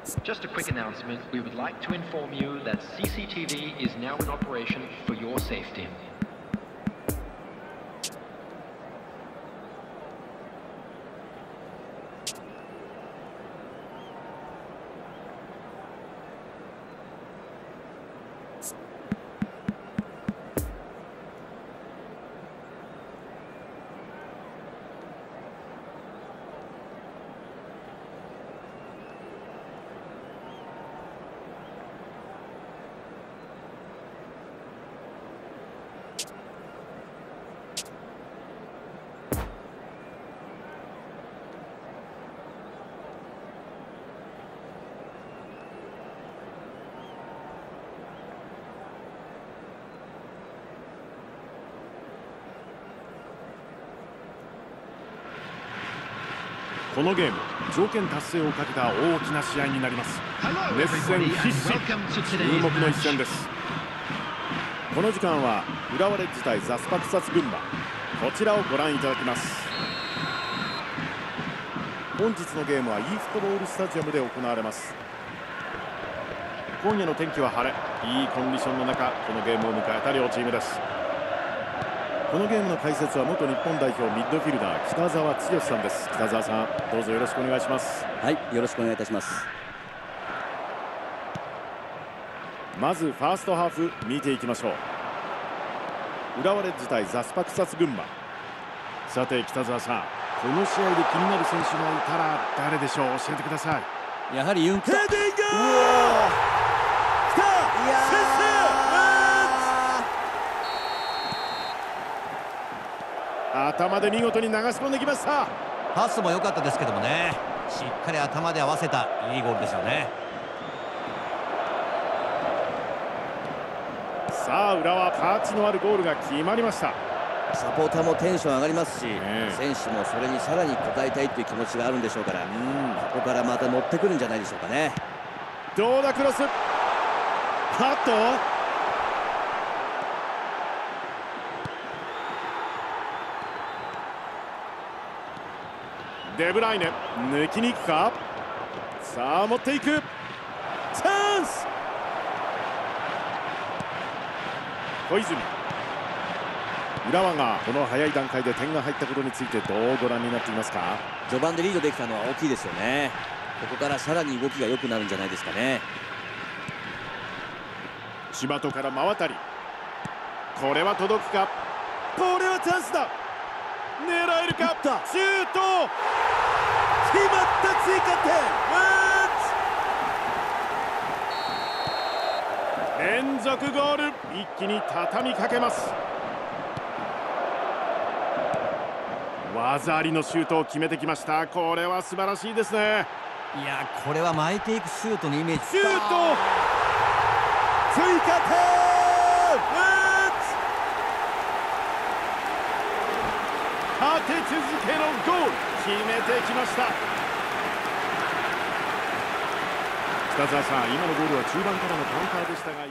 Just a quick announcement. We would like to inform you that CCTV is now in operation for your safety. このゲーム、条件達成をかけた大きな試合になります。熱戦必至、注目の一戦です。この時間は浦和レッズ対ザスパクサツ群馬、こちらをご覧いただきます。本日のゲームは e フットボールスタジアムで行われます。今夜の天気は晴れ、いいコンディションの中、このゲームを迎えた両チームです。このゲームの解説は元日本代表ミッドフィルダー北澤剛さんです。北澤さん、どうぞよろしくお願いします。 はい、よろしくお願いいたします。 まずファーストハーフ見ていきましょう。浦和レッズ対ザスパクサツ群馬。さて北澤さん、この試合で気になる選手がいたら誰でしょう、教えてください。 やはりユンクタ。 ヘディング、来た、先制。頭で見事に流し込んできました。 パスも良かったですけどもね、しっかり頭で合わせたいいゴールですよね。 さあ浦和、パーチのあるゴールが決まりました。 サポーターもテンション上がりますし、選手もそれにさらに応えたいという気持ちがあるんでしょうから、ここからまた乗ってくるんじゃないでしょうかね。 どうだクロス、カット、デブライネ抜きに行くか。さあ持っていく、チャンス、小泉。浦和がこの早い段階で点が入ったことについてどうご覧になっていますか。 序盤でリードできたのは大きいですよね。ここからさらに動きが良くなるんじゃないですかね。 柴戸から真渡り、これは届くか。これはチャンスだ、狙えるか。シュート決まった、追加点。連続ゴール、一気に畳みかけます。技ありのシュートを決めてきました。これは素晴らしいですね。 いや、これは巻いていくシュートのイメージ。 シュート追加点、立て続けのゴール決めてきました。北澤さん、今のゴールは中盤からのカウンターでしたが。